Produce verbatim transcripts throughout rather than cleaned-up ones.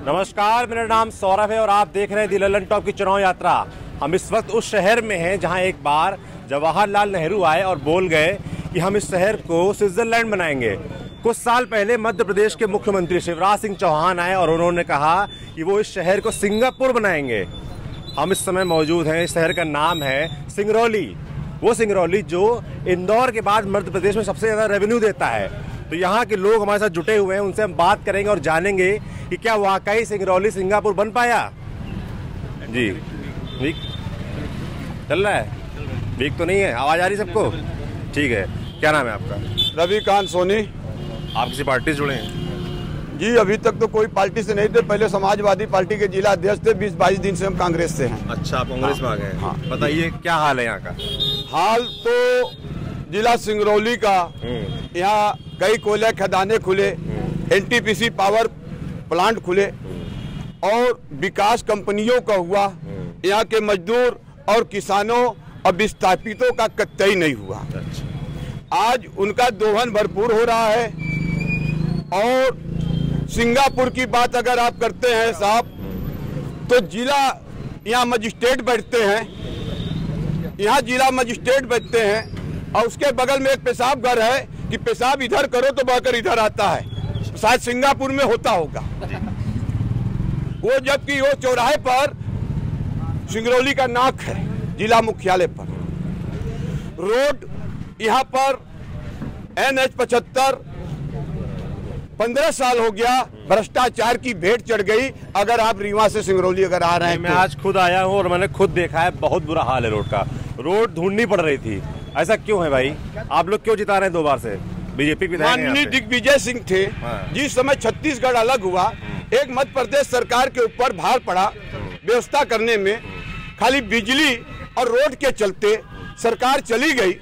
नमस्कार, मेरा नाम सौरभ है और आप देख रहे हैं दी ललन टॉप की चुनाव यात्रा। हम इस वक्त उस शहर में हैं जहां एक बार जवाहरलाल नेहरू आए और बोल गए कि हम इस शहर को स्विट्जरलैंड बनाएंगे। कुछ साल पहले मध्य प्रदेश के मुख्यमंत्री शिवराज सिंह चौहान आए और उन्होंने कहा कि वो इस शहर को सिंगापुर बनाएंगे। हम इस समय मौजूद हैं, इस शहर का नाम है सिंगरौली। वो सिंगरौली जो इंदौर के बाद मध्य प्रदेश में सबसे ज़्यादा रेवेन्यू देता है। तो यहाँ के लोग हमारे साथ जुटे हुए हैं, उनसे हम बात करेंगे और जानेंगे कि क्या वाकई सिंगरौली सिंगापुर बन पाया। जी ठीक चल रहा है, ठीक तो नहीं है, आवाज़ आ रही सबको? ठीक है। क्या नाम है आपका? रविकांत सोनी। आप किसी पार्टी से जुड़े हैं? जी अभी तक तो कोई पार्टी से नहीं थे, पहले समाजवादी पार्टी के जिला अध्यक्ष थे, बीस बाईस दिन से हम कांग्रेस से हैं। अच्छा, आप कांग्रेस में आ गए? हाँ। बताइए क्या हाल है यहाँ का? हाल तो जिला सिंगरौली का, यहाँ कई कोयला खदाने खुले, एनटीपीसी पावर प्लांट खुले और विकास कंपनियों का हुआ। यहाँ के मजदूर और किसानों और विस्थापितों का कतई नहीं हुआ। आज उनका दोहन भरपूर हो रहा है। और सिंगापुर की बात अगर आप करते हैं साहब, तो जिला यहाँ मजिस्ट्रेट बैठते हैं, यहाँ जिला मजिस्ट्रेट बैठते हैं और उसके बगल में एक पेशाब घर है कि पेशाब इधर करो तो बहकर इधर आता है। शायद सिंगापुर में होता होगा वो, जबकि वो चौराहे पर सिंगरौली का नाक है जिला मुख्यालय पर। रोड यहाँ पर एन एच पचहत्तर पंद्रह साल हो गया, भ्रष्टाचार की भेंट चढ़ गई। अगर आप रीवा से सिंगरौली अगर आ रहे हैं, मैं तो। आज खुद आया हूँ और मैंने खुद देखा है, बहुत बुरा हाल है रोड का। रोड ढूंढनी पड़ रही थी। ऐसा क्यों है भाई? आप लोग क्यों जिता रहे हैं दो बार से बीजेपी विधायक? माननीय दिग्विजय सिंह थे। हाँ। जिस समय छत्तीसगढ़ अलग हुआ, एक मध्य प्रदेश सरकार के ऊपर भार पड़ा व्यवस्था करने में। खाली बिजली और रोड के चलते सरकार चली गई।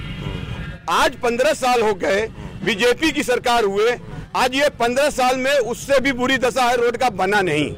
आज पंद्रह साल हो गए बीजेपी की सरकार हुए, आज ये पंद्रह साल में उससे भी बुरी दशा है, रोड का बना नहीं।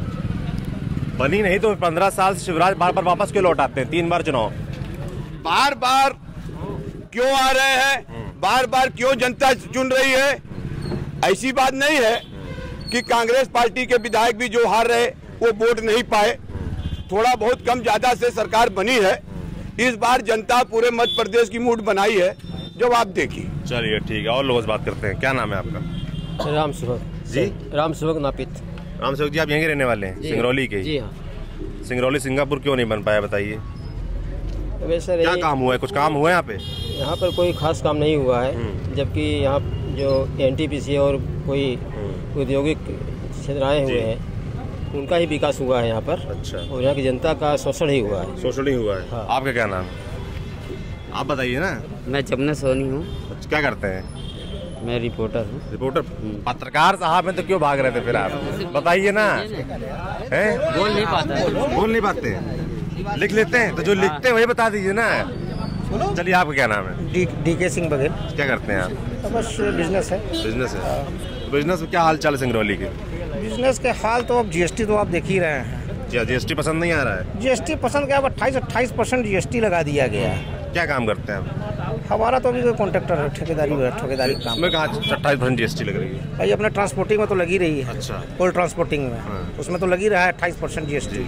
बनी नहीं तो पंद्रह साल से शिवराज बार बार वापस क्यों लौट आते हैं? तीन बार चुनाव बार बार क्यों आ रहे हैं, बार बार क्यों जनता चुन रही है? ऐसी बात नहीं है कि कांग्रेस पार्टी के विधायक भी जो हार रहे वो वोट नहीं पाए, थोड़ा बहुत कम ज्यादा से सरकार बनी है। इस बार जनता पूरे मध्य प्रदेश की मूड बनाई है, जब आप देखिए। चलिए ठीक है, और लोगों से बात करते हैं। क्या नाम है आपका? राम सेवक जी, राम सेवक नापित। राम सेवक जी, आप यहीं के रहने वाले हैं? सिंगरौली के? जी हाँ। सिंगरौली सिंगापुर क्यों नहीं बन पाया, बताइए? वैसे क्या काम हुआ है? कुछ काम हुआ है यहाँ पे? यहाँ पर कोई खास काम नहीं हुआ है, जबकि यहाँ जो एनटीपीसी और कोई औद्योगिक क्षेत्र आए हुए हैं उनका ही विकास हुआ है यहाँ पर। अच्छा। और यहाँ की जनता का शोषण ही हुआ है। शोषण ही हुआ है। हाँ। आपका क्या नाम है? आप बताइए ना। मैं जमुना सोनी हूँ। अच्छा, क्या करते हैं? मैं रिपोर्टर हूँ। रिपोर्टर? पत्रकार साहब में तो क्यों भाग रहे थे फिर आप? बताइए ना। हैं? बोल नहीं पाता। बोल नहीं पाते? लिख लेते हैं? तो जो लिखते हैं वही बता दीजिए ना। चलिए, आपका क्या नाम है? डी डी के सिंह बघेल। क्या करते हैं आप? तो बस बिजनेस है। बिजनेस है। तो बिजनेस में क्या हाल चाल है सिंगरौली के? बिजनेस के हाल तो अब जीएसटी तो आप देख ही रहे हैं। क्या जीएसटी पसंद नहीं आ रहा है? जीएसटी पसंद क्या, अब अट्ठाईस अट्ठाईस परसेंट जीएसटी लगा दिया गया है। क्या काम करते हैं आप? हमारा तो अभी कोई कॉन्ट्रैक्टर है, ठेकेदारी ठेकेदारी काम। मैं कहा अट्ठाईस परसेंट जीएसटी लग रही है भाई, अपने ट्रांसपोर्टिंग में तो लगी रही है। अच्छा। कोल ट्रांसपोर्टिंग में। हाँ। उसमें तो लगी रहा है अट्ठाईस परसेंट जीएसटी।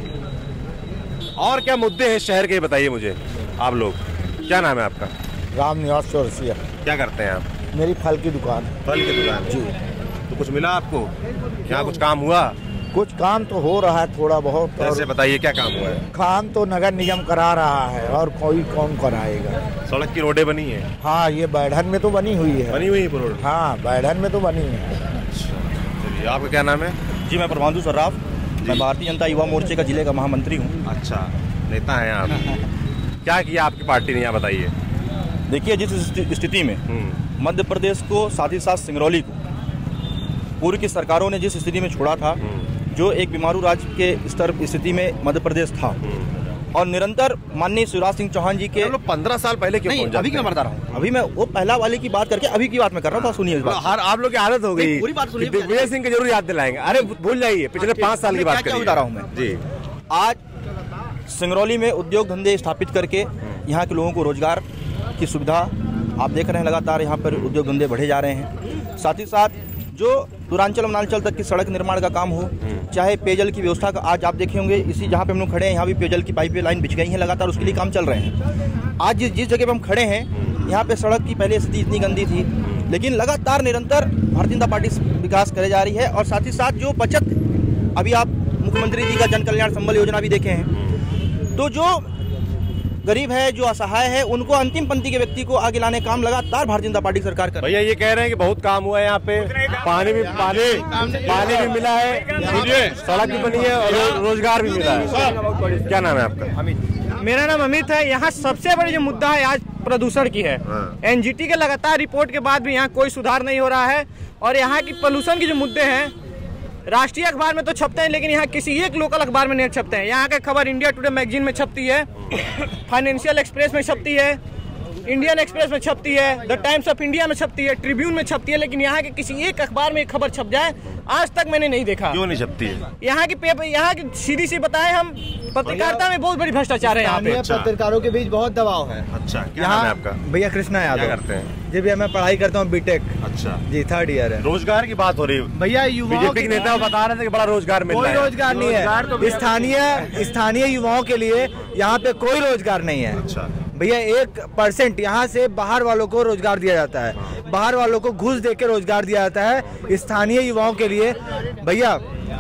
और क्या मुद्दे हैं शहर के, बताइए मुझे आप लोग। क्या नाम है आपका? राम निवास चौरसिया। क्या करते हैं आप? मेरी फल की दुकान है। फल की दुकान? जी। तो कुछ मिला आपको? यहाँ कुछ काम हुआ? कुछ काम तो हो रहा है थोड़ा बहुत। कैसे, बताइए क्या काम हुआ है? काम तो नगर निगम करा रहा है और कोई कौन कराएगा। सड़क की रोडें बनी है? हाँ, ये बैठन में तो बनी हुई है। बनी हुई है रोड? हाँ, बैठन में तो बनी है। चलिए, आपका क्या नाम है? जी, मैं प्रभांशु सर्राफ, मैं भारतीय जनता युवा मोर्चे का जिले का महामंत्री हूँ। अच्छा, नेता हैं आप। क्या किया आपकी पार्टी ने, यहाँ बताइए। देखिए, जिस स्थिति में मध्य प्रदेश को, साथ ही साथ सिंगरौली को पूर्व की सरकारों ने जिस स्थिति में छोड़ा था, जो एक बीमारू राज्य के स्तर स्थिति में मध्य प्रदेश था, और निरंतर माननीय शिवराज सिंह चौहान जी के पंद्रह साल पहले क्यों? अभी क्या बता रहा हूँ, अभी मैं वो पहला वाले की बात करके अभी की बात में कर रहा था। सुनिए, हर आप लोग की आदत हो गई। पूरी बात सुनिए। दिग्विजय सिंह की जरूर याद दिलाएंगे। अरे भूल जाइए, पिछले पाँच साल की बात बता रहा हूँ मैं जी। आज सिंगरौली में उद्योग धंधे स्थापित करके यहाँ के लोगों को रोजगार की सुविधा आप देख रहे हैं, लगातार यहाँ पर उद्योग धंधे बढ़े जा रहे हैं। साथ ही साथ जो पूर्वांचल मनांचल तक की सड़क निर्माण का काम हो चाहे पेयजल की व्यवस्था का, आज आप देखे होंगे इसी जहाँ पे हम लोग खड़े हैं यहाँ भी पेयजल की पाइप लाइन बिछ गई हैं, लगातार उसके लिए काम चल रहे हैं। आज जिस जिस जगह पे हम खड़े हैं यहाँ पे सड़क की पहले स्थिति इतनी गंदी थी, लेकिन लगातार निरंतर भारतीय जनता पार्टी विकास करे जा रही है। और साथ ही साथ जो बचत, अभी आप मुख्यमंत्री जी का जन कल्याण संबल योजना भी देखे हैं, तो जो गरीब है, जो असहाय है, उनको अंतिम पंक्ति के व्यक्ति को आगे लाने काम लगातार भारतीय जनता पार्टी सरकार कर। भैया ये कह रहे हैं कि बहुत काम हुआ है यहाँ पे, पानी भी पानी पानी भी मिला है, सड़क भी बनी है और रो, रोजगार भी मिला है। क्या नाम है आपका? मेरा नाम अमित है। यहाँ सबसे बड़ी जो मुद्दा है आज प्रदूषण की है। एनजीटी के लगातार रिपोर्ट के बाद भी यहाँ कोई सुधार नहीं हो रहा है। और यहाँ की पोल्यूशन के जो मुद्दे हैं राष्ट्रीय अखबार में तो छपते हैं, लेकिन यहाँ किसी एक लोकल अखबार में नहीं छपते हैं। यहाँ की खबर इंडिया टुडे मैगजीन में छपती है, फाइनेंशियल एक्सप्रेस में छपती है, इंडियन एक्सप्रेस में छपती है, द टाइम्स ऑफ इंडिया में छपती है, ट्रिब्यून में छपती है, लेकिन यहाँ के किसी एक अखबार में खबर छप जाए आज तक मैंने नहीं देखा। क्यों नहीं छपती है? यहाँ की पेपर, यहाँ की सीधी सी बताएं, हम पत्रकारिता में बहुत बड़ी भ्रष्टाचार है यहाँ पे। अच्छा। पत्रकारों के बीच बहुत दबाव है। अच्छा, क्या नाम है आपका? भैया कृष्णा यादव। क्या करते हैं? जी भैया मैं पढ़ाई करता हूँ बीटेक। अच्छा जी, थर्ड ईयर है। रोजगार की बात हो रही है भैया, युवाओं बीजेपी के नेता बता रहे थे कि बड़ा रोजगार मिल रहा कोई है। रोजगार नहीं है स्थानीय स्थानीय युवाओं के लिए, यहाँ पे कोई रोजगार नहीं है। अच्छा भैया, एक परसेंट यहाँ से बाहर वालों को रोजगार दिया जाता है, बाहर वालों को घूस दे के रोजगार दिया जाता है स्थानीय युवाओं के लिए। भैया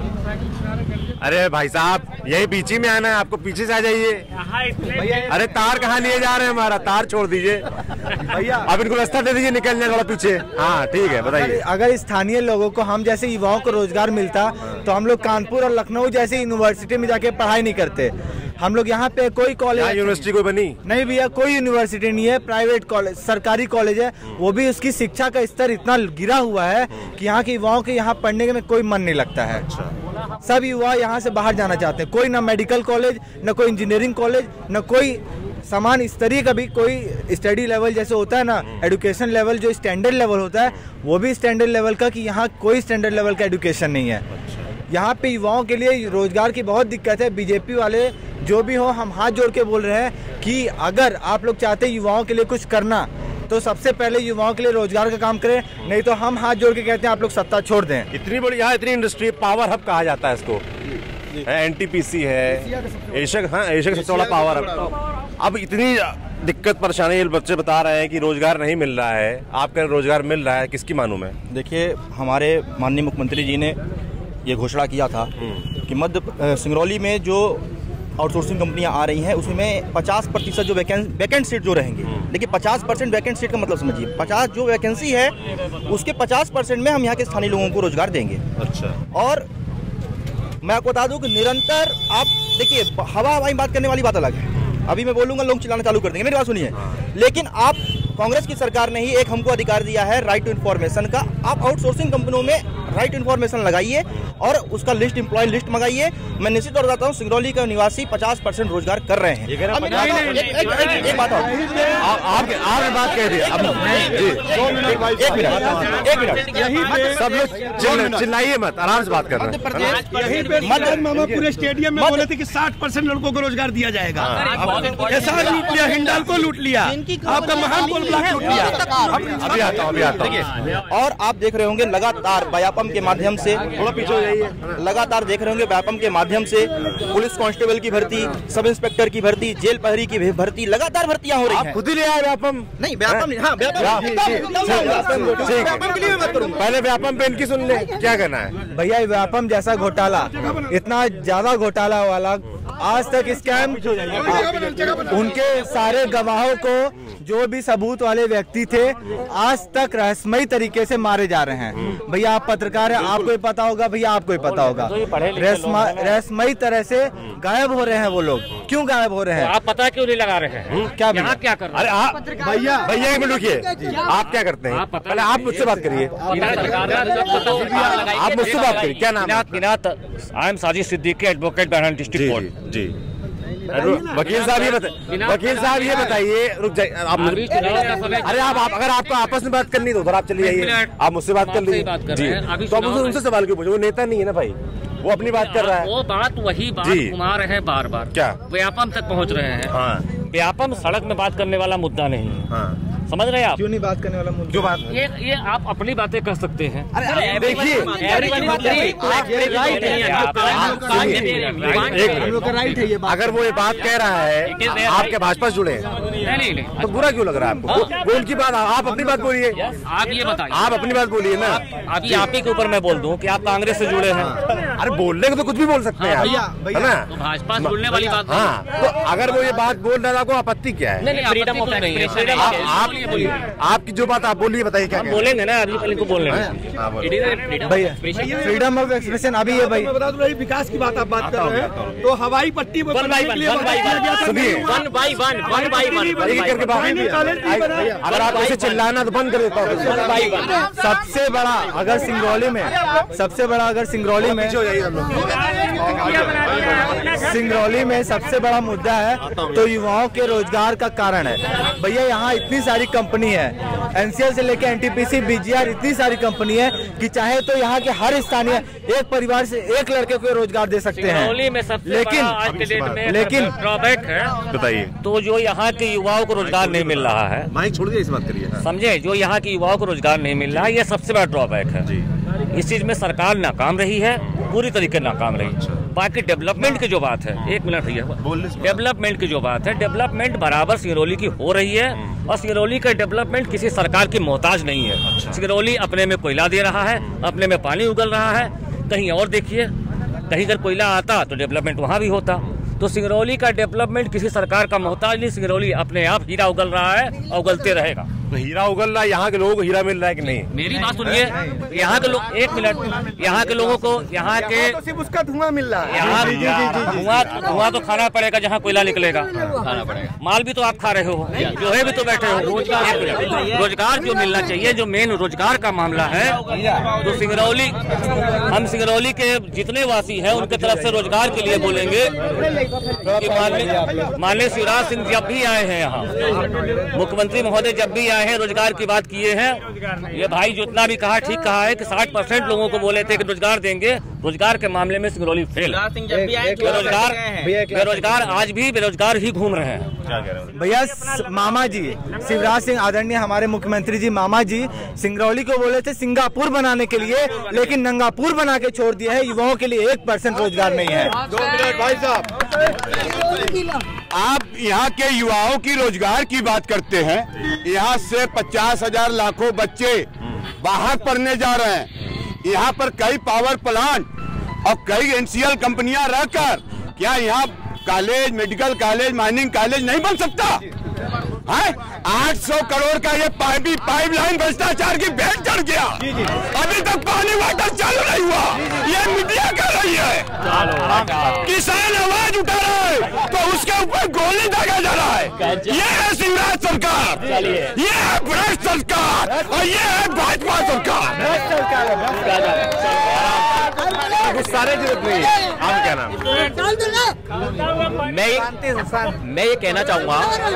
अरे भाई साहब यही पीछे में आना है, आपको पीछे से आ जाइए। अरे तार कहाँ लिए जा रहे हैं? हमारा तार छोड़ दीजिए भैया, अब इनको रास्ता दे दीजिए निकलने वाला पीछे। हाँ ठीक है, बताइए। अगर स्थानीय लोगों को, हम जैसे युवाओं को रोजगार मिलता तो हम लोग कानपुर और लखनऊ जैसे यूनिवर्सिटी में जाके पढ़ाई नहीं करते। हम लोग यहाँ पे कोई कॉलेज, यूनिवर्सिटी कोई बनी नहीं भैया, कोई यूनिवर्सिटी नहीं है, प्राइवेट कॉलेज, सरकारी कॉलेज है, वो भी उसकी शिक्षा का स्तर इतना गिरा हुआ है कि यहाँ के युवाओं के यहाँ पढ़ने में कोई मन नहीं लगता है। सब युवा यहाँ से बाहर जाना चाहते हैं। कोई ना मेडिकल कॉलेज, न कोई इंजीनियरिंग कॉलेज, न कोई समान स्तरीय का भी कोई स्टडी लेवल जैसे होता है ना, एजुकेशन लेवल जो स्टैंडर्ड लेवल होता है, वो भी स्टैंडर्ड लेवल का, कि यहाँ कोई स्टैंडर्ड लेवल का एजुकेशन नहीं है। यहाँ पे युवाओं के लिए रोजगार की बहुत दिक्कत है। बीजेपी वाले जो भी हो, हम हाथ जोड़ के बोल रहे हैं कि अगर आप लोग चाहते हैं युवाओं के लिए कुछ करना, तो सबसे पहले युवाओं के लिए रोजगार का काम करें, नहीं तो हम हाथ जोड़ के कहते हैं आप लोग सत्ता छोड़ दें। इतनी बड़ी यहाँ इतनी इंडस्ट्री, पावर हब कहा जाता है इसको, एनटीपीसी है, एशिया हाँ एशिया का सबसे बड़ा पावर हब। अब इतनी दिक्कत परेशानी बच्चे बता रहे हैं कि रोजगार नहीं मिल रहा है, आपका रोजगार मिल रहा है, किसकी मानूं मैं? देखिए, हमारे माननीय मुख्यमंत्री जी ने ये घोषणा किया था कि मध्य सिंगरौली में जो आउटसोर्सिंग कंपनियां आ रही हैं उसमें पचास प्रतिशत जो वैकेंट सीट जो रहेंगे, लेकिन पचास परसेंट वैकेंट सीट का मतलब समझिए, पचास जो वैकेंसी है उसके पचास परसेंट में हम यहाँ के स्थानीय लोगों को रोजगार देंगे। अच्छा। और मैं आपको बता दूं कि निरंतर आप देखिए, हवा हवाई बात करने वाली बात अलग है, अभी मैं बोलूंगा लोग चिल्लाना चालू कर देंगे, मेरी बात सुनिए। लेकिन आप, कांग्रेस की सरकार ने ही एक हमको अधिकार दिया है राइट टू इन्फॉर्मेशन का। आप आउटसोर्सिंग कंपनियों में राइट टू इन्फॉर्मेशन लगाइए और उसका लिस्ट, एम्प्लॉय लिस्ट मंगाइए। मैं निश्चित तौर पर बताता हूँ, सिंगरौली का निवासी पचास परसेंट रोजगार कर रहे हैं। एक बात और, आपने बात कह दी, एक मिनट एक मिनट सब लोग चिल्लाइए मत, आराम से बात कर रहे हैं। पूरे स्टेडियम में बोले थे कि साठ परसेंट लड़कों को रोजगार दिया जाएगा। ऐसा लूट लिया, हिंडाल को लूट लिया, आपका महान कोल ब्लॉक लूट लिया। अभी आता हूँ अभी आता हूँ। और आप देख रहे होंगे लगातार व्यापम के माध्यम से, थोड़ा पीछे हो जाइए, लगातार देख रहे होंगे व्यापम के माध्यम से पुलिस कांस्टेबल की भर्ती, सब इंस्पेक्टर की भर्ती, जेल प्रहरी की भर्ती, लगातार भर्तियां हो रही हैं। खुद ही ले आए व्यापम? नहीं, व्यापम हाँ व्यापम के लिए मैं करूँगा। पहले व्यापम पे इनकी सुन ले, क्या करना है भैया? व्यापम जैसा घोटाला, इतना ज्यादा घोटाला वाला आज तक स्कैम, उनके सारे गवाहों को, जो भी सबूत वाले व्यक्ति थे, आज तक रहस्यमयी तरीके से मारे जा रहे हैं। भैया आप पत्रकार हैं, आपको ही पता होगा, भैया आपको ही पता होगा, रहस्यमयी तरह से गायब हो रहे हैं वो लोग। क्यों गायब हो रहे हैं? आप पता क्यों नहीं लगा रहे हैं? क्या यहाँ क्या कर रहे हैं? अरे आप भैया भैया एक मिनट रुकिए, आप क्या करते हैं? पहले आप मुझसे बात करिए, आप मुझसे बात करिए। क्या नाम है? I am Sajid Siddiqui, advocate Bahran district court. जी वकील साहब ये बताइए, वकील साहब ये बताइए, रुक जाइए आप। अरे आप, आप अगर आपको आपस में बात करनी तो उधर आप चले जाइए, आप मुझसे बात कर लीजिए जी। तो आप उनसे सवाल क्यों पूछो? वो नेता नहीं है ना भाई, वो अपनी बात कर रहा है। वो बात वही बात घुमा रहे हैं बार बार, क्या व्यापम तक पहुंच रहे हैं। हाँ। व्यापम सड़क में बात करने वाला मुद्दा नहीं है। हाँ। समझ रहे हैं आप? क्यों नहीं बात करने वाला मुद्दा? जो बात ये ये आप अपनी बातें कर सकते हैं। देखिए राइट है ये बात। अगर वो ये बात कह रहा है आपके भाजपा से जुड़े तो बुरा क्यों लग रहा है आपको? वो उनकी बात, आप अपनी बात बोलिए। आप ये बताइए, आप अपनी बात बोलिए ना। आप आप ही के ऊपर मैं बोल दूं कि आप कांग्रेस से जुड़े हैं। अरे बोलने को तो कुछ भी बोल सकते हैं आप, है ना? तो भाजपा से जुड़ने वाली बात हाँ, तो अगर वो ये बात बोल रहा था, आपको आपत्ति क्या है? नहीं, फ्रीडम ऑफ एक्सप्रेशन। आप आपकी जो बात आप बोलिए, बताइए क्या बोलेंगे ना, अभी पहले को बोलने भैया फ्रीडम ऑफ एक्सप्रेशन अभी है भाई। मैं बता दूं, विकास की बात आप बात कर रहे हैं तो हवाई पट्टी one by one one by one सुनिए, one by one one by one एक करके बात। अगर आप ऐसे चिल्लाना तो बंद कर देता हूँ। One by one. सबसे बड़ा अगर सिंगरौली में सबसे बड़ा अगर सिंगरौली में सिंगरौली में सबसे बड़ा मुद्दा है तो युवाओं के रोजगार का कारण है। भैया यहाँ इतनी सारी कंपनी है, एनसीएल से लेकर एनटीपीसी, बीजीआर, इतनी सारी कंपनी है कि चाहे तो यहाँ के हर स्थानीय एक परिवार से एक लड़के को रोजगार दे सकते हैं। में सबसे लेकिन आज के डेट में लेकिन ड्रॉबैक है, बताइए। तो जो यहाँ के युवाओं को रोजगार नहीं मिल रहा है, माइक छोड़ दिया, इस बात करिए। समझे, जो यहाँ के युवाओं को रोजगार नहीं मिल रहा है, ये सबसे बड़ा ड्रॉबैक है। इस चीज में सरकार नाकाम रही है, पूरी तरीके नाकाम रही। बाकी डेवलपमेंट की जो बात है, एक मिनट भैया, डेवलपमेंट की जो बात है, डेवलपमेंट बराबर सिंगरौली की हो रही है और सिंगरौली का डेवलपमेंट किसी सरकार की मोहताज नहीं है। सिंगरौली अपने में कोयला दे रहा है, अपने में पानी उगल रहा है। कहीं और देखिए, कहीं अगर कोयला आता तो डेवलपमेंट वहाँ भी होता। तो सिंगरौली का डेवलपमेंट किसी सरकार का मोहताज नहीं। सिंगरौली अपने आप हीरा उगल रहा है और उगलते रहेगा। तो हीरा उगल रहा है, यहाँ के लोगों को हीरा मिल रहा है कि नहीं? मेरी बात सुनिए, यहाँ के लोग, एक मिनट, यहाँ के लोगों को, यहाँ के सिर्फ उसका धुआं मिल रहा है। यहाँ धुआं धुआं तो खाना पड़ेगा जहाँ कोयला निकलेगा, खाना पड़ेगा। माल भी तो आप खा रहे हो, जो है भी तो बैठे हो। रोजगार जो मिलना चाहिए, जो मेन रोजगार का मामला है, तो सिंगरौली, हम सिंगरौली के जितने वासी हैं उनके तरफ से रोजगार के लिए बोलेंगे कि माननीय शिवराज सिंह जब भी आए हैं यहाँ, मुख्यमंत्री महोदय जब भी आए हैं, रोजगार की बात किए हैं। ये भाई जितना भी कहा ठीक कहा है कि साठ परसेंट लोगों को बोले थे कि रोजगार देंगे। रोजगार के मामले में सिंगरौली फेल। बेरोजगार बेरोजगार आज भी बेरोजगार ही घूम रहे हैं। भैया मामा जी शिवराज सिंह, आदरणीय हमारे मुख्यमंत्री जी, मामा जी सिंगरौली को बोले थे सिंगापुर बनाने के लिए, लेकिन नंगापुर बना के छोड़ दिया है। युवाओं के लिए एक परसेंट रोजगार नहीं है। दो मिनट भाई साहब, आप यहाँ के युवाओं की रोजगार की बात करते हैं। यहाँ से पचास हजार लाखों बच्चे बाहर पढ़ने जा रहे हैं। यहाँ पर कई पावर प्लांट और कई एनसीएल कंपनियां रहकर क्या यहाँ college, medical college, mining college नहीं बन सकता है? आठ सौ करोड़ का ये पाइपी पाइपलाइन भ्रष्टाचार की भेंट चढ़ गया, अभी तक पानी वाटर चालू नहीं हुआ। ये मीडिया कर रही है, किसान आवाज उठा रहा है तो उसके ऊपर गोली दागा जा रहा है। ये है शिवराज सरकार, ये है भ्रष्ट सरकार और ये है भाजपा सरकार। सारे जरूरत नहीं है। आप क्या नाम? मैं मैं ये कहना चाहूँगा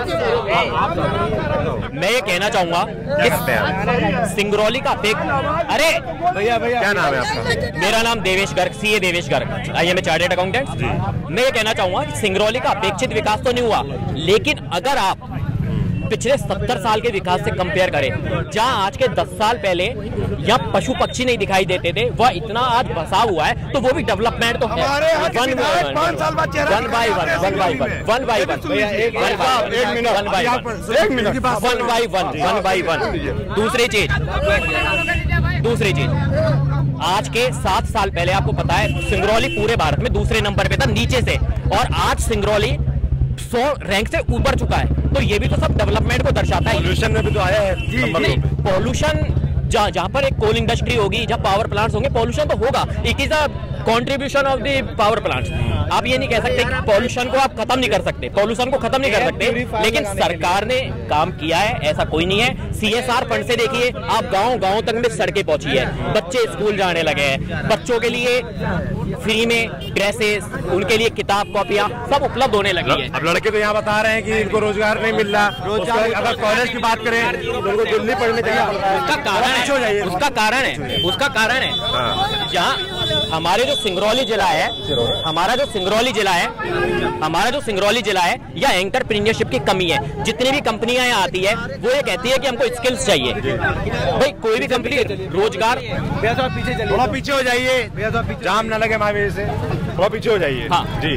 मैं ये कहना चाहूँगा कि सिंगरौली का अपेक्ष, अरे भैया भैया क्या नाम है आपका? मेरा नाम Devesh Garg, CA Devesh Garg, I am a chartered accountant. मैं ये कहना चाहूँगा कि सिंगरौली का अपेक्षित विकास तो नहीं हुआ, लेकिन अगर आप पिछले सत्तर साल के विकास से कंपेयर करें, जहां आज के दस साल पहले यहाँ पशु पक्षी नहीं दिखाई देते थे, वह इतना आज बसा हुआ है, तो वो भी डेवलपमेंट तो है। One by one one by one one by one एक मिनट वन बाई वन एक minute one by one one by one दूसरी चीज दूसरी चीज आज के सात साल पहले आपको पता है सिंगरौली पूरे भारत में दूसरे नंबर पे था नीचे से, और आज सिंगरौली सौ रैंक से ऊपर चुका है। तो ये भी तो सब डेवलपमेंट को दर्शाता है। पॉल्यूशन में भी तो आया है। पॉल्यूशन जहाँ जहाँ पर एक कोल इंडस्ट्री होगी, जहाँ पावर प्लांट्स होंगे, पॉल्यूशन तो होगा। It is a contribution of the power plants. आप ये नहीं कह सकते कि पॉल्यूशन को आप खत्म नहीं कर सकते, पॉल्यूशन को खत्म नहीं कर सकते, लेकिन सरकार ने काम किया है ऐसा कोई नहीं है। सीएसआर फंड से देखिए आप, गांव गांव तक में सड़कें पहुंची है, बच्चे स्कूल जाने लगे हैं, बच्चों के लिए फ्री में ड्रेसेस, उनके लिए किताब कॉपियाँ सब उपलब्ध होने लगी है। अब लड़के तो यहाँ बता रहे हैं कि इनको रोजगार नहीं मिल रहा। रोजगार अगर कॉलेज की बात करें तो उनको दिल्ली पढ़ने के लिए, उसका कारण है उसका कारण है उसका कारण है जहाँ हमारे जो सिंगरौली जिला है हमारा जो सिंगरौली जिला है हमारा जो सिंगरौली जिला है या एंटरप्रेन्योरशिप की कमी है। जितनी भी कंपनियां यहाँ आती है वो ये कहती है कि हमको स्किल्स चाहिए। भाई कोई भी कंपनी रोजगार, थोड़ा पीछे हो जाइए, जाम ना लगे महावीर से, थोड़ा पीछे हो जाइए। हाँ जी,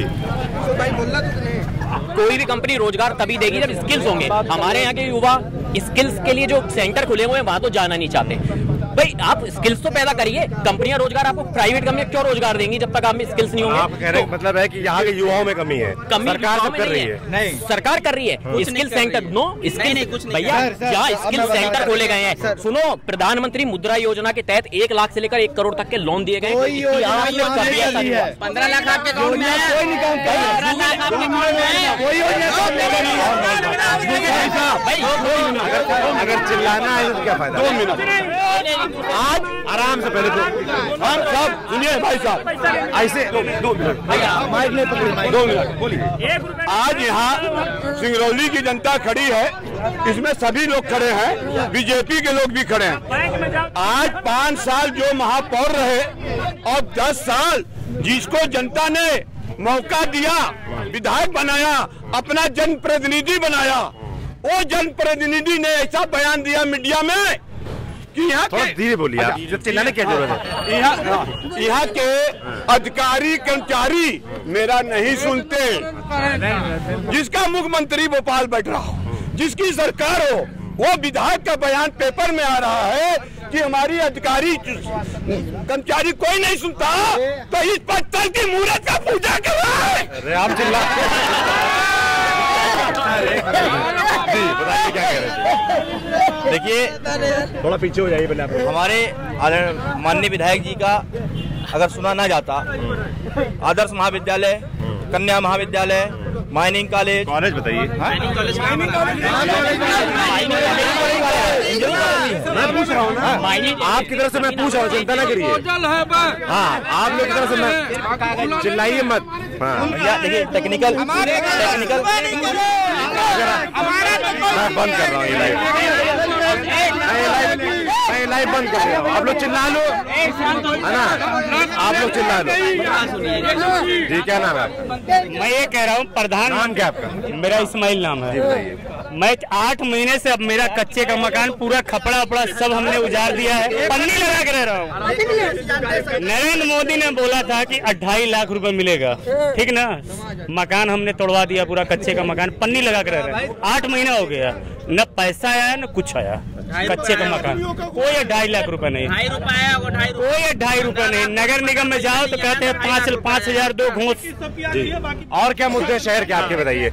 कोई भी कंपनी रोजगार तभी देगी जब स्किल्स होंगे। हमारे यहाँ के युवा स्किल्स के लिए जो सेंटर खुले हुए हैं वहां तो जाना नहीं चाहते। भाई आप स्किल्स तो पैदा करिए, कंपनियां रोजगार आपको, प्राइवेट कंपनियां क्यों रोजगार देंगी जब तक आप में स्किल्स नहीं होंगे। आप कह रहे मतलब है कि यहाँ के युवाओं में कमी है, कमी सरकार सब कर रही है। नहीं, सरकार कर रही है स्किल सेंटर। नो स्किल भैया, जहाँ स्किल सेंटर खोले गए हैं। सुनो, प्रधानमंत्री मुद्रा योजना के तहत एक लाख से लेकर एक करोड़ तक के लोन दिए गए। पंद्रह लाख आपके अकाउंट में अगर चिल्लाना है तो क्या फायदा। दो मिनट आज आराम से, पहले तो हम सब सुनिए भाई साहब, ऐसे दो मिनट दो मिनट बोलिए। आज यहाँ सिंगरौली की जनता खड़ी है, इसमें सभी लोग खड़े हैं, बीजेपी के लोग भी खड़े हैं। आज पाँच साल जो महापौर रहे और दस साल जिसको जनता ने मौका दिया, विधायक बनाया, अपना जनप्रतिनिधि बनाया, वो जनप्रतिनिधि ने ऐसा बयान दिया मीडिया में कि यहाँ थोड़ा धीरे बोलिए आप, चिल्लाने की जरूरत है। यहाँ यहाँ के अधिकारी कर्मचारी मेरा नहीं सुनते। जिसका मुख्यमंत्री भोपाल बैठ रहा हो, जिसकी सरकार हो, वो विधायक का बयान पेपर में आ रहा है कि हमारी अधिकारी कर्मचारी कोई नहीं सुनता, तो इस पत्थर की मूर्त का पूजा करो। आप चिल्ला जी, बताइए क्या कह रहे थे। देखिए, थोड़ा पीछे हो जाइए पहले आप। हमारे माननीय विधायक जी का अगर सुना ना जाता, आदर्श महाविद्यालय, कन्या महाविद्यालय, माइनिंग कॉलेज, कॉलेज बताइए। मैं पूछ रहा हूँ ना, आपकी तरफ से मैं पूछ रहा हूँ, चिंता ना करिए। हाँ, आप लोग की तरफ से मैं, चिल्लाइए मत। हाँ, देखिए टेक्निकल टेक्निकल मैं बंद कर रहा हूँ ये लाइव, मैं लाइव बंद कर रहा हूँ। आप लोग चिल्ला लो, है ना, आप लोग चिल्ला लो। जी, क्या नाम है आपका? मैं ये कह रहा हूँ, प्रधान नाम क्या आपका? मेरा इस्माइल नाम है। मैं आठ महीने से अब मेरा कच्चे का मकान पूरा खपड़ा उपड़ा सब हमने उजाड़ दिया है, पन्नी लगा के रह रहा हूँ। नरेंद्र मोदी ने बोला था कि अढ़ाई लाख रुपए मिलेगा, ठीक ना, मकान हमने तोड़वा दिया, पूरा कच्चे का मकान पन्नी लगा के रह रहे हैं। आठ महीना हो गया, न पैसा आया न कुछ आया। कच्चे का मकान कोई ढाई लाख रुपए नहीं, कोई ढाई रुपए नहीं। नगर निगम में जाओ तो कहते हैं पाँच पाँच हजार दो घूस। और क्या मुद्दे शहर के आपके बताइए।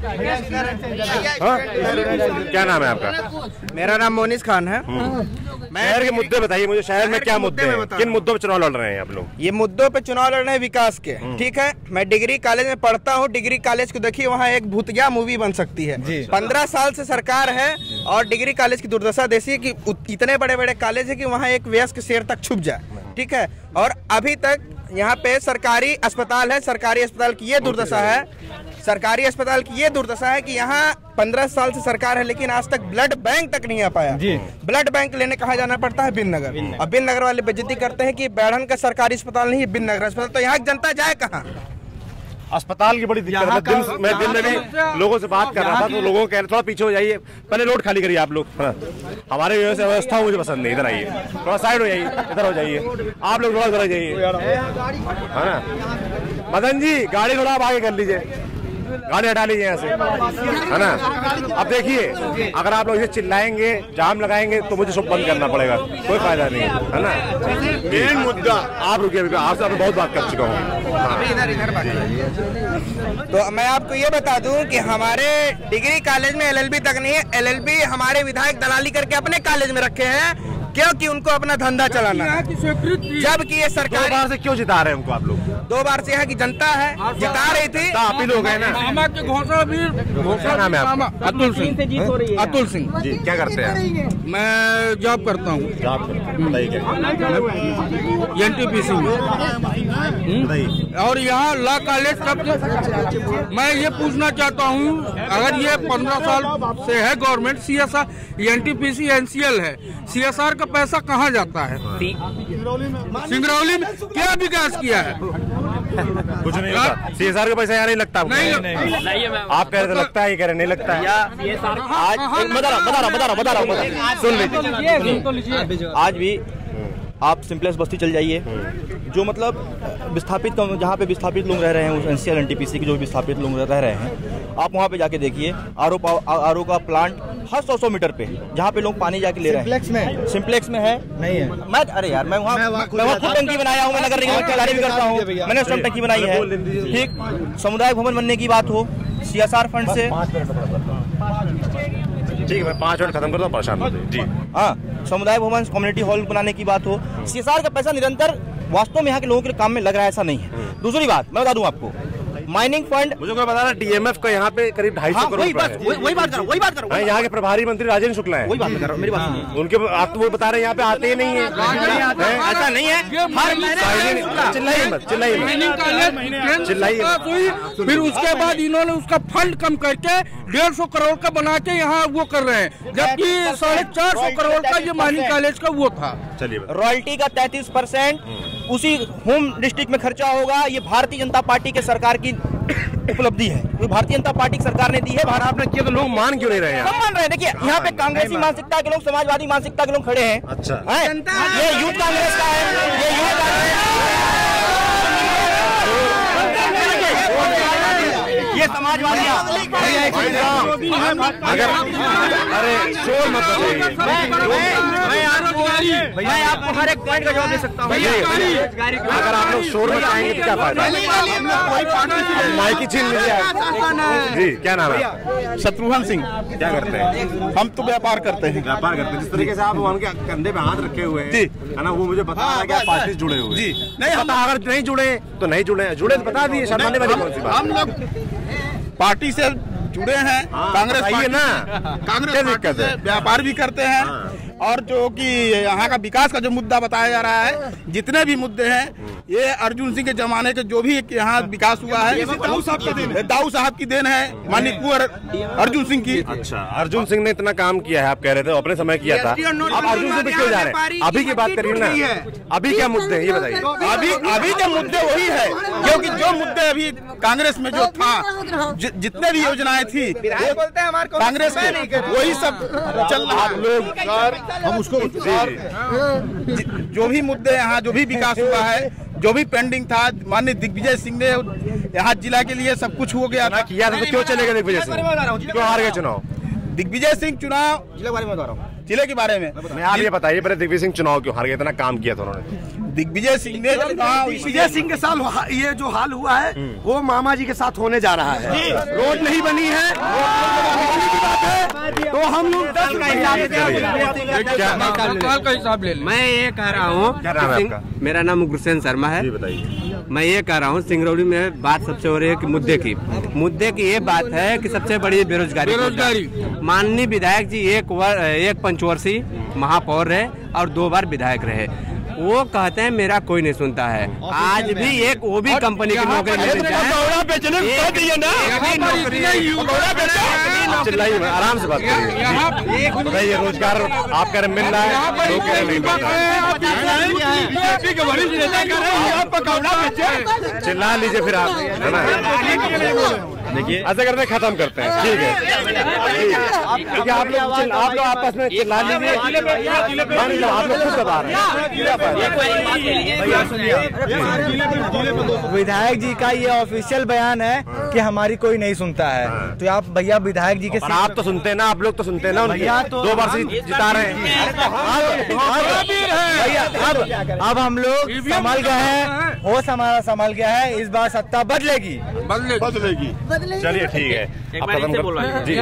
क्या नाम है आपका? मेरा नाम मोनिस खान है। शहर के मुद्दे बताइए मुझे, शहर में क्या मुद्दे हैं, किन मुद्दों पे चुनाव लड़ रहे हैं आप लोग? ये मुद्दों पे चुनाव लड़ रहे हैं विकास के, ठीक है। मैं डिग्री कॉलेज में पढ़ता हूँ, डिग्री कॉलेज को देखिए, वहाँ एक भूतिया मूवी बन सकती है। पंद्रह साल से सरकार है और डिग्री कॉलेज की दुर्दशा देखिए कि इतने बड़े बड़े कॉलेज है कि वहाँ एक वयस्क शेर तक छुप जाए, ठीक है। और अभी तक यहाँ पे सरकारी अस्पताल है, सरकारी अस्पताल की ये दुर्दशा है, सरकारी अस्पताल की ये दुर्दशा है कि यहाँ पंद्रह साल से सरकार है लेकिन आज तक ब्लड बैंक तक नहीं आ पाया। ब्लड बैंक लेने कहाँ जाना पड़ता है? बिन नगर। अब बिन नगर वाले बेइज्जती करते हैं कि बैढ़न का सरकारी अस्पताल नहीं है, बिन नगर अस्पताल। तो यहाँ जनता जाए कहाँ? अस्पताल की बड़ी दिक्कत है। दिन मैं दिन में भी लोगों से बात कर रहा था तो लोगों कह रहे थोड़ा पीछे हो जाइए, पहले रोड खाली करिए आप लोग। हाँ। हमारे व्यवस्था मुझे पसंद नहीं, इधर आइए, थोड़ा साइड हो जाइए, इधर हो जाइए आप लोग, थोड़ा इधर जाइए, है ना। मदन जी, गाड़ी थोड़ा आप आगे कर लीजिए, गाड़ी हटा लीजिए यहाँ से, है ना। अब देखिए, अगर आप लोग इसे चिल्लाएंगे, जाम लगाएंगे तो मुझे सब बंद करना पड़ेगा, कोई फायदा नहीं है ना। मेन मुद्दा आप रुकिए, आपसे आपने बहुत बात कर चुका हूँ। तो मैं आपको ये बता दूं कि हमारे डिग्री कॉलेज में एलएलबी तक नहीं है। एलएलबी हमारे विधायक दलाली करके अपने कॉलेज में रखे हैं, क्योंकि उनको अपना धंधा चलाना है। जबकि ये सरकार दो बार से क्यों जिता रहे हैं उनको आप लोग? दो बार से यहाँ की जनता है जिता रही थी। तो आप ही लोग हैं ना? मामा के घोषणा भी क्या नाम है आपका? अतुल सिंह। अतुल सिंह जी, क्या करते हैं? मैं जॉब करता हूँ। Job N T P C में। और यहाँ लॉ कॉलेज कब मैं ये पूछना चाहता हूँ, अगर ये पंद्रह साल से है government, C S R N T P C N C L है, सी एस आर का पैसा कहाँ जाता है? सिंगरौली में क्या विकास किया है? कुछ नहीं होता। सी एस आर का पैसा यहाँ नहीं लगता। नहीं, आप कह रहे थे लगता है, ये कह रहे नहीं लगता है। आज बता रहा बता रहा बता रहा बता रहा सुन लीजिए। आज भी आप सिंपलेक्स बस्ती चल जाइए, जो मतलब विस्थापित जहाँ पे विस्थापित लोग रह रहे हैं, N C L N T P C के जो विस्थापित लोग रह रहे हैं, आप वहाँ पे जाके देखिए आर ओ आर ओ का प्लांट हर सौ सौ मीटर पे, जहाँ पे लोग पानी जाके ले रहे हैं। सिंप्लेक्स में सिंप्लेक्स में है नहीं है? मैं अरे यार मैं वहाँ मैं वहाँ खुद टंकी बनाया हूँ, मैं नगर निगम में ठेकेदारी भी करता हूँ, मैंने स्वयं टंकी बनाई है। ठीक, समुदाय भवन बनने की बात हो सी एस आर फंड से, ठीक है मैं पाँच मिनट खत्म करता हूँ, परेशान होते हैं। जी हाँ, समुदाय भवन कम्युनिटी हॉल बनाने की बात हो, सी एस आर का पैसा निरंतर वास्तव में यहाँ के लोगों के काम में लग रहा है, ऐसा नहीं है। दूसरी बात मैं बता दूं आपको, माइनिंग फंड मुझे कोई बता रहा टी एम एफ का यहाँ पे करीब ढाई सौ करोड़ रुपए है। वही बात करो वही बात करो यहाँ के प्रभारी मंत्री राजेंद्र शुक्ला है। वही बात कर रहा हूँ, मेरी बात सुनिए। उनके आप तो वो बता रहे हैं यहाँ पे आते ही नहीं है। ऐसा नहीं है, हर महीने चिल्लाइए मत चिल्लाइए चिल्लाइए। फिर उसके बाद इन्होंने उसका फंड कम करके डेढ़ सौ करोड़ का बना के यहाँ वो कर रहे हैं, जबकि साढ़े चार सौ करोड़ का ये माइनिंग कॉलेज का वो था। चलिए, रॉयल्टी का तैंतीस परसेंट उसी होम डिस्ट्रिक्ट में खर्चा होगा। ये भारतीय जनता पार्टी के सरकार की उपलब्धि है, जो भारतीय जनता पार्टी की सरकार ने दी है। और आपने किया तो लोग मान क्यों नहीं रहे हैं? सब मान रहे हैं। देखिए यहाँ पे कांग्रेसी मानसिकता के लोग, समाजवादी मानसिकता के लोग खड़े हैं। अच्छा, ये यूथ कांग्रेस का है, ये यूथ ये समाजवादी। अगर अरे शोर मत मैं आपको हर एक पॉइंट का जवाब दे सकता हूँ। अगर आप लोग शोर मचाएंगे तो क्या फायदा? माइक छीन लीजिए। जी क्या नाम है? शत्रुघ्न सिंह। क्या करते हैं? हम तो व्यापार करते हैं। व्यापार करते हैं। जिस तरीके से आप उनके कंधे पे हाथ रखे हुए हैं, है ना, वो मुझे बता रहा है कि आप पार्टी से जुड़े हुए। जी नहीं, पता अगर नहीं जुड़े तो नहीं जुड़े, जुड़े तो बता दिए, शर्माने वाली कौन सी बात? हम लोग पार्टी से जुड़े हैं, कांग्रेस पार्टी ना, कांग्रेस पार्टी से व्यापार भी करते हैं। और जो कि यहाँ का विकास का जो मुद्दा बताया जा रहा है, जितने भी मुद्दे हैं, ये अर्जुन सिंह के जमाने के जो भी यहाँ विकास हुआ है, दाऊ साहब की देन है, दाऊ साहब की देन है, माननीय कुंवर अर्जुन सिंह की। अच्छा, अर्जुन सिंह ने इतना काम किया है, आप कह रहे थे अपने समय किया था। अब अर्जुन सिंह पे क्यों जा रहे हैं? अभी की बात करिए ना, अभी क्या मुद्दे हैं ये बताइए। अभी अभी के मुद्दे वही है, क्योंकि जो मुद्दे अभी कांग्रेस में जो था, जितने भी योजनाएं थी कांग्रेस के, वही सब चल रहा है। लोग हम उसको जो भी मुद्दे यहाँ जो भी विकास हुआ है, जो भी पेंडिंग था, माननीय दिग्विजय सिंह ने यहाँ जिला के लिए सब कुछ हो गया था। किया था तो क्यों चले गए दिग्विजय सिंह? क्यों हार गए चुनाव? दिग्विजय सिंह चुनाव जिले के बारे में बता रहा हूँ, जिले के बारे में मैं आप ये बताइए पहले, दिग्विजय सिंह चुनाव क्यों हार गए? इतना काम किया था उन्होंने। दिग्विजय सिंह ने दिग्विजय सिंह के साथ ये जो हाल हुआ है वो मामा जी के साथ होने जा रहा है। रोड नहीं बनी है तो हम लोग हिसाब ले लें। मैं ये कह रहा हूँ, मेरा नाम गुरसेन शर्मा है। मैं ये कह रहा हूँ, सिंगरौली में बात सबसे हो रही है कि मुद्दे की मुद्दे की ये बात है कि सबसे बड़ी बेरोजगारी बेरोजगारी माननीय विधायक जी एक वर, एक पंचवर्षीय महापौर रहे और दो बार विधायक रहे। वो कहते हैं मेरा कोई नहीं सुनता है। आज भी एक वो भी कंपनी की नौकरी मिल चिल्लाइए, आराम से बात करिए। ये रोजगार आप कह रहे मिल रहा है, लोग कह रहे नहीं मिल रहा। चिल्ला लीजिए फिर आप, है ना? देखिए ऐसा करते हैं, खत्म करते हैं, ठीक है? क्योंकि आप लोग आप लोग आपस में चिल्ला लीजिए, आप लोग खुद बता रहे हैं। विधायक जी का ये ऑफिशियल बयान है कि हमारी कोई नहीं सुनता है। तो आप भैया विधायक जी के और आप तो सुनते हैं ना, आप लोग तो सुनते हैं ना, भैया तो दो बार से जिता रहे हैं। भैया अब अब हम लोग संभल गए हैं, होश हमारा संभल गया है, इस बार सत्ता बदलेगी बदलेगी। चलिए ठीक है, आप खत्म कर जी।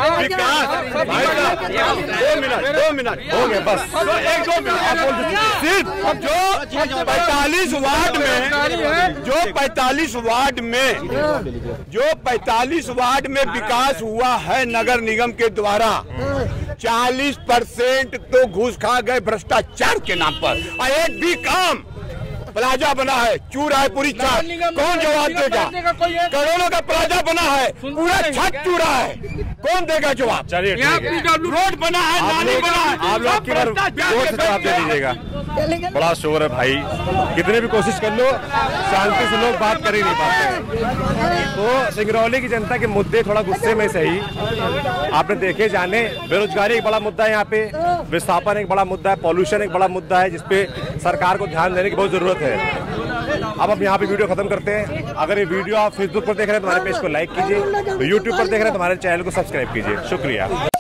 दो मिनट दो मिनट हो गए बस, एक दो मिनट सिर्फ जो पैतालीस वार्ड में जो पैतालीस वार्ड में जो पैतालीस वार्ड में विकास हुआ है नगर निगम के द्वारा, चालीस परसेंट तो घूस खा गए भ्रष्टाचार के नाम पर। और एक भी काम प्लाजा बना है, चूरा है पूरी छत, कौन जवाब देगा? करोड़ों का प्लाजा बना है, पूरा छत चूरा है, कौन देगा जवाब? चलिए रोड बना है, नाली बना है, आप लोग की बार जोर से जवाब दे दीजिएगा। बड़ा शोर है भाई, कितने भी कोशिश कर लो शांति से लोग बात कर ही नहीं पाते। तो सिंगरौली की जनता के मुद्दे थोड़ा गुस्से में सही, आपने देखे जाने, बेरोजगारी एक बड़ा मुद्दा है यहाँ पे, विस्थापन एक बड़ा मुद्दा है, पॉल्यूशन एक बड़ा मुद्दा है जिसपे सरकार को ध्यान देने की बहुत जरूरत है। अब हम यहाँ पे वीडियो खत्म करते हैं। अगर ये वीडियो आप फेसबुक पर देख रहे हैं तो हमारे पेज को लाइक कीजिए, यूट्यूब पर देख रहे हैं तो हमारे चैनल को सब्सक्राइब कीजिए। शुक्रिया।